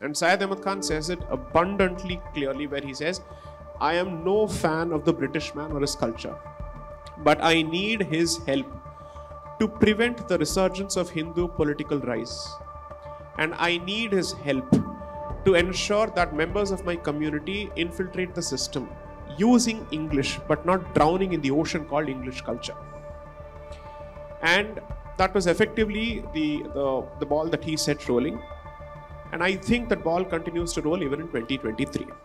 And Syed Ahmed Khan says it abundantly clearly, where he says, I am no fan of the British man or his culture, but I need his help to prevent the resurgence of Hindu political rise. And I need his help to ensure that members of my community infiltrate the system using English, but not drowning in the ocean called English culture. And that was effectively the ball that he set rolling. And I think that ball continues to roll even in 2023.